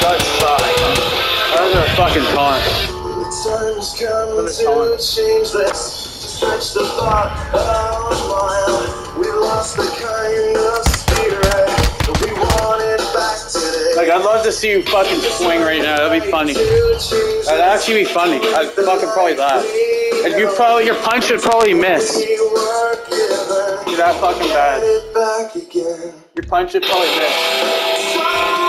That's those are fucking taunt. Time's coming to change this. Stretch the thought out a mile. We lost the kind of spirit we wanted back today. Like, I'd love to see you fucking swing right now. That'd be funny. That'd actually be funny. I'd fucking probably laugh. And you probably, your punch would probably miss. You're that fucking bad. Your punch would probably miss.